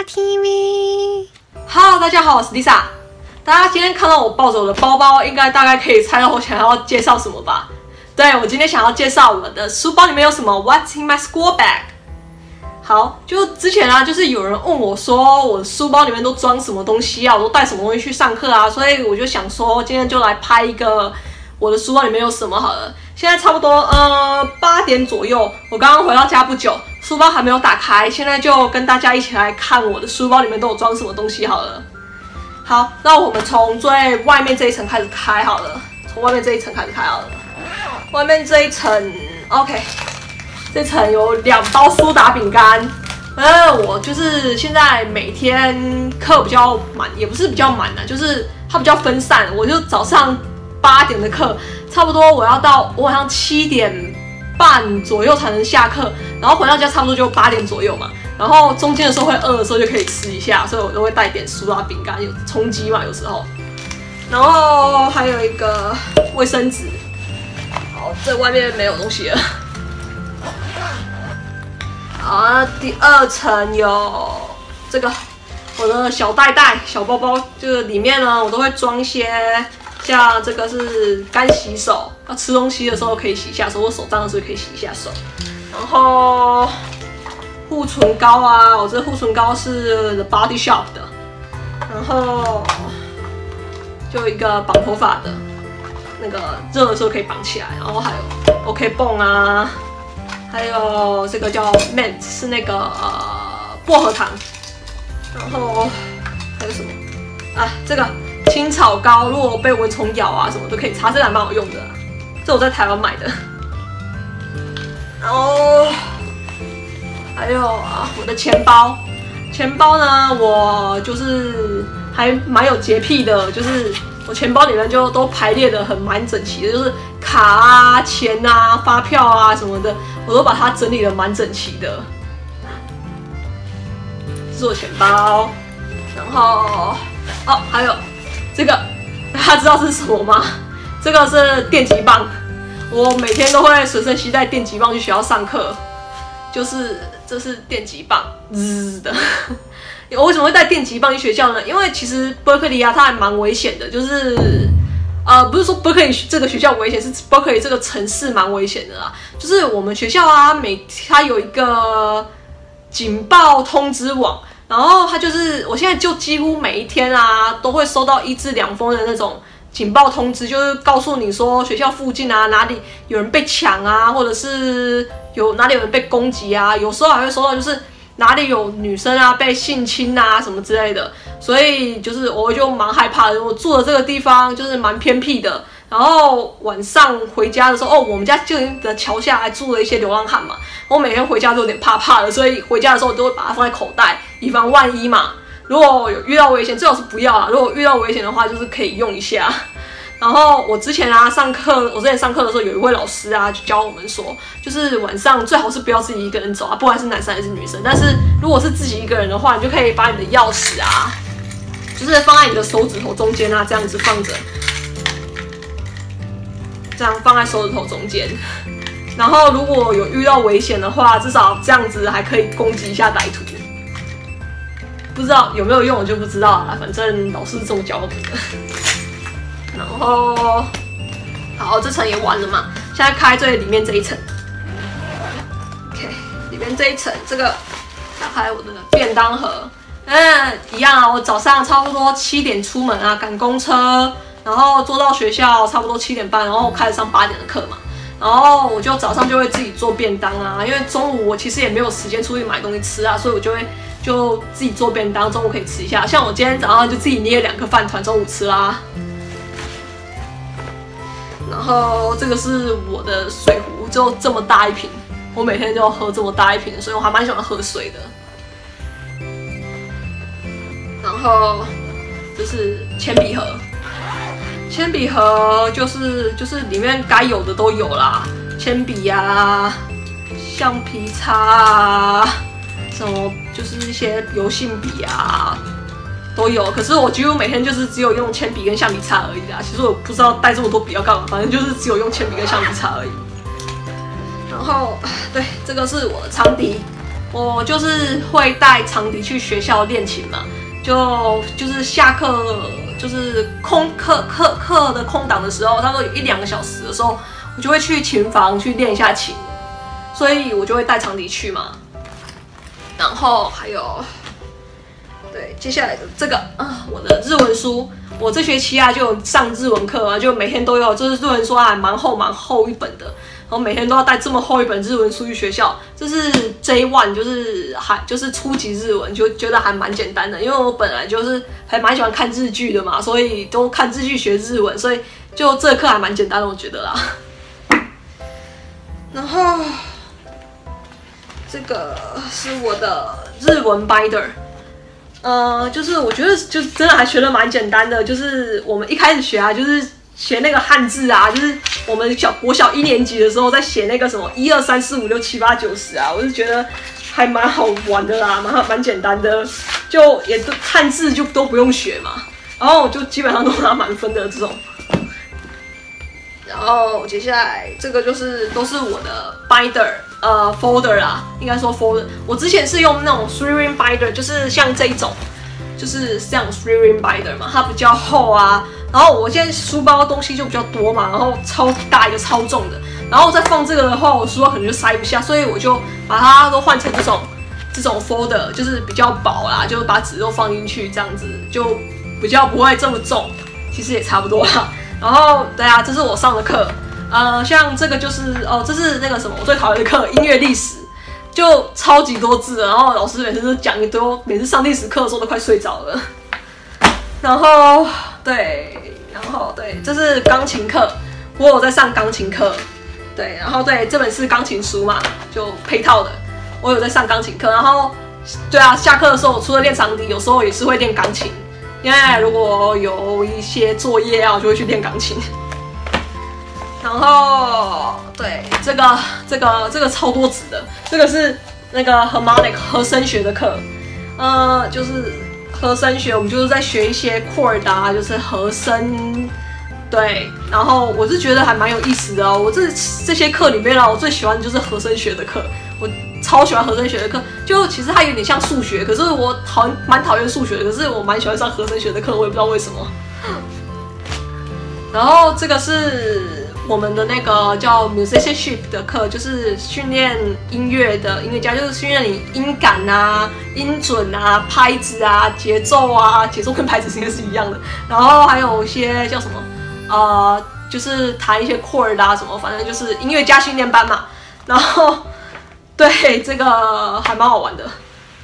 Hello， 大家好，我是 Lisa。大家今天看到我抱着我的包包，应该大概可以猜到我想要介绍什么吧？对，我今天想要介绍我的书包里面有什么 What's in my school bag？ 好，就之前啊，就是有人问我说，我的书包里面都装什么东西啊？我都带什么东西去上课啊？所以我就想说，今天就来拍一个我的书包里面有什么好了。现在差不多8点左右，我刚刚回到家不久，书包还没有打开，现在就跟大家一起来看我的书包里面都有装什么东西好了。好，那我们从最外面这一层开始开好了，从外面这一层开始开好了。外面这一层 ，OK， 这层有2包苏打饼干。我就是现在每天课比较满，也不是比较满的，就是它比较分散。我就早上8点的课，差不多我要到我晚上7点半左右才能下课，然后回到家差不多就8点左右嘛。然后中间的时候会饿的时候就可以吃一下，所以我都会带点苏打饼干，有充饥嘛有时候。然后还有一个卫生纸。好，这外面没有东西了。好，第2层有这个我的小袋袋、小包包，就是里面呢我都会装一些，像这个是干洗手，要吃东西的时候可以洗一下手，或手脏的时候可以洗一下手。然后护唇膏啊，我这护唇膏是 The Body Shop 的，然后就一个绑头发的，那个热的时候可以绑起来，然后还有 OK 泵啊，还有这个叫 Mint 是那个薄荷糖，然后还有什么啊？这个青草膏，如果被蚊虫咬啊什么都可以擦，这个还蛮好用的，这我在台湾买的。然后还有啊，我的钱包，钱包呢，我就是还蛮有洁癖的，就是我钱包里面就都排列的蛮整齐的，就是卡啊、钱啊、发票啊什么的，我都把它整理的蛮整齐的。这是我钱包，然后还有这个，大家知道是什么吗？这个是电击棒，我每天都会随身携带电击棒去学校上课，就是这是电击棒，滋的。我为什么会带电击棒去学校呢？因为其实 Berkeley 啊，它还蛮危险的，就是不是说 Berkeley 这个学校危险，是 Berkeley 这个城市蛮危险的啦。就是我们学校啊，它有一个警报通知网，然后它就是我现在就几乎每一天啊，都会收到1至2封的那种警报通知，就是告诉你说学校附近啊哪里有人被抢啊，或者是哪里有人被攻击啊，有时候还会收到就是哪里有女生啊被性侵啊什么之类的，所以就是我就蛮害怕的。我住的这个地方就是蛮偏僻的，然后晚上回家的时候，我们家就的桥下还住了一些流浪汉嘛，我每天回家都有点怕怕的，所以回家的时候我都会把它放在口袋，以防万一嘛。如果有遇到危险，最好是不要啦。如果遇到危险的话，就是可以用一下。然后我之前啊上课，我之前上课的时候，有一位老师啊就教我们说，就是晚上最好是不要自己一个人走啊，不管是男生还是女生。但是如果是自己一个人的话，你就可以把你的钥匙啊，就是放在你的手指头中间啊，这样子放着，这样放在手指头中间。然后如果有遇到危险的话，至少这样子还可以攻击一下歹徒。不知道有没有用，我就不知道了。反正老师是这么教我们的。然后，好，这层也完了嘛，现在开最里面这一层。OK， 里面这一层，这个打开我的便当盒。一样啊，我早上差不多7点出门啊，赶公车，然后坐到学校差不多7点半，然后开始上8点的课嘛。然后我就早上就会自己做便当啊，因为中午我其实也没有时间出去买东西吃啊，所以我就自己做便当，中午可以吃一下。像我今天早上就自己捏2个饭团，中午吃啦。然后这个是我的水壶，就这么大一瓶，我每天就喝这么大一瓶，所以我还蛮喜欢喝水的。然后这是铅笔盒，铅笔盒就是里面该有的都有啦，铅笔啊、橡皮擦啊，什么就是一些油性笔啊。都有，可是我几乎每天就是只有用铅笔跟橡皮擦而已啦。其实我不知道带这么多笔要干嘛，反正就是只有用铅笔跟橡皮擦而已。然后，对，这个是我的长笛， 我就是会带长笛去学校练琴嘛，就是下课就是课的空档的时候，差不多有1-2个小时的时候，我就会去琴房去练一下琴，所以我就会带长笛去嘛。然后还有，对，接下来的这个我的日文书，我这学期就有上日文课啊，就每天都有，就是日文书蛮厚一本的。然后每天都要带这么厚一本日文书去学校，这是 J1，就是初级日文，就觉得还蛮简单的。因为我本来就是还蛮喜欢看日剧的嘛，所以都看日剧学日文，所以就这个课还蛮简单的，我觉得啦。然后这个是我的日文 binder，就是我觉得就真的还学得蛮简单的，就是我们一开始学就是学那个汉字啊，就是我们国小1年级的时候在写那个什么1、2、3、4、5、6、7、8、9、10啊，我是觉得还蛮好玩的啦，蛮简单的，就也都汉字就都不用学嘛，然后我就基本上都拿满分的这种。然后接下来这个都是我的 binder folder 啦，应该说 folder。我之前是用那种 3-ring binder， 就是像这一种，就是像 3-ring binder 嘛，它比较厚啊。然后我现在书包东西就比较多嘛，然后超大一个超重的，然后再放这个的话，我书包可能就塞不下，所以我就把它都换成这种 folder， 就是比较薄啦，就是把纸都放进去，这样子就比较不会这么重，其实也差不多啦。然后对啊，这是我上的课，像这个就是这是那个什么我最讨厌的课，音乐历史，就超级多字的，然后老师每次都讲一堆，每次上历史课的时候都快睡着了。然后对，这是钢琴课，我有在上钢琴课，对，然后对，这本是钢琴书嘛，就配套的，我有在上钢琴课，然后对啊，下课的时候我除了练长笛，有时候也是会练钢琴，因为如果有一些作业啊，我就会去练钢琴。然后对，这个超多纸的，这个是那个 harmonic 和声学的课，就是和声学，我们就是在学一些 chord 啊，就是和声，对。然后我是觉得还蛮有意思的哦。我这些课里面我最喜欢的就是和声学的课，我超喜欢和声学的课。就其实它有点像数学，可是我蛮讨厌数学的，可是我蛮喜欢上和声学的课，我也不知道为什么。然后这个是我们的那个叫 musicianship 的课，就是训练音乐的音乐家，就是训练你音感啊、音准啊、拍子啊、节奏啊，节奏跟拍子应该是一样的。然后还有一些叫什么就是弹一些 chord 啊什么，反正就是音乐家训练班嘛。然后对，这个还蛮好玩的。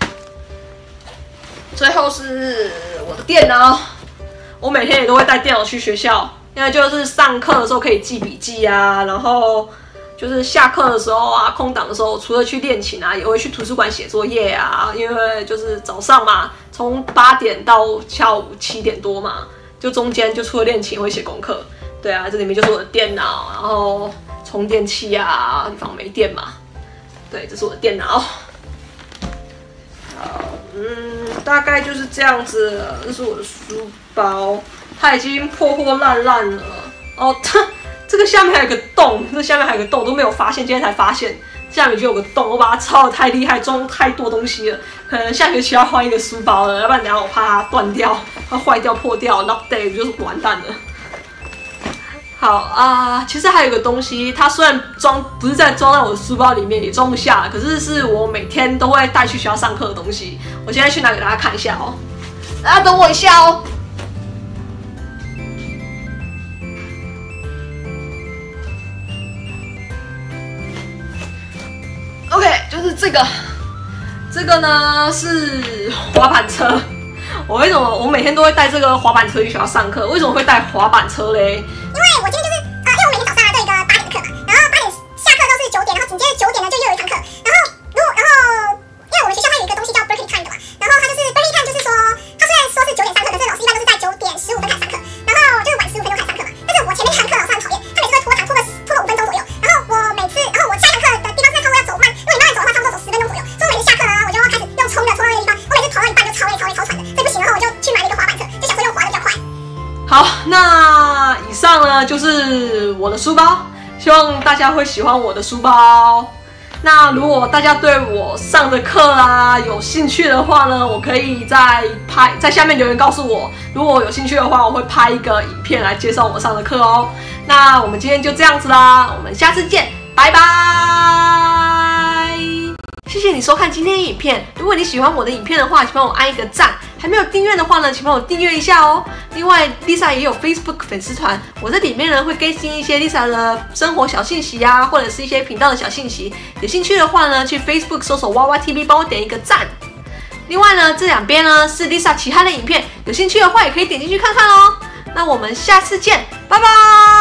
最后是我的电脑，我每天也都会带电脑去学校。因为就是上课的时候可以记笔记啊，然后就是下课的时候啊，空档的时候，除了去练琴啊，也会去图书馆写作业啊。因为就是早上嘛，从8点到下午7点多嘛，就中间就除了练琴会写功课。对啊，这里面就是我的电脑，然后充电器啊，地方没电嘛。对，这是我的电脑。好，大概就是这样子了。这是我的书包。它已经破烂了哦，这个下面还有个洞，这下面还有个洞都没有发现，今天才发现下面就有个洞，我把它抄得太厉害，装太多东西了，可能下学期要换一个书包了，要不然等一下我怕它断掉、它坏掉、破掉 ，lock day 就是完蛋了。好其实还有一个东西，它虽然不是装在我的书包里面，也装不下了，可是是我每天都会带去学校上课的东西。我现在去拿给大家看一下哦，大家等我一下哦。OK， 就是这个呢是滑板车。我每天都会带这个滑板车去学校上课？为什么会带滑板车嘞？ 因为我今天就是因为我每天早上都有一个8点的课嘛，然后8点下课之后是9点，然后紧接着9点呢就又有一堂课，然后因为我们学校它有一个东西叫 Berkeley Time 的嘛，然后它就是 Berkeley Time 就是说，它虽然说是9点上课，可是老师一般都是在9点15分开始上课，然后就是晚15分钟开始上课嘛。但是我前面那堂课老师很讨厌，他每次会拖个5分钟左右，然后我下一堂课的地方是差不多要走慢，如果你慢慢走的话，差不多走10分钟左右，所以我每次下课啊，我就要开始用冲的冲到那个地方，我每次跑到一半就超累超喘的，所以不行，然后我就去买了一个滑板车，就想说用滑的比较快。 好，那以上呢就是我的书包，希望大家会喜欢我的书包。 那如果大家对我上的课啊有兴趣的话呢，我可以在下面留言告诉我。如果有兴趣的话，我会拍一个影片来介绍我上的课哦。那我们今天就这样子啦，我们下次见，拜拜。谢谢你收看今天的影片。如果你喜欢我的影片的话，请帮我按一个赞。还没有订阅的话呢，请帮我订阅一下哦。另外 ，Lisa 也有 Facebook 粉丝团，我在里面呢会更新一些 Lisa 的生活小信息啊，或者是一些频道的小信息。有兴趣的话呢，去 Facebook 搜索娃娃 TV， 帮我点一个赞。另外呢，这两边呢是 Lisa 其他的影片，有兴趣的话也可以点进去看看哦。那我们下次见，拜拜。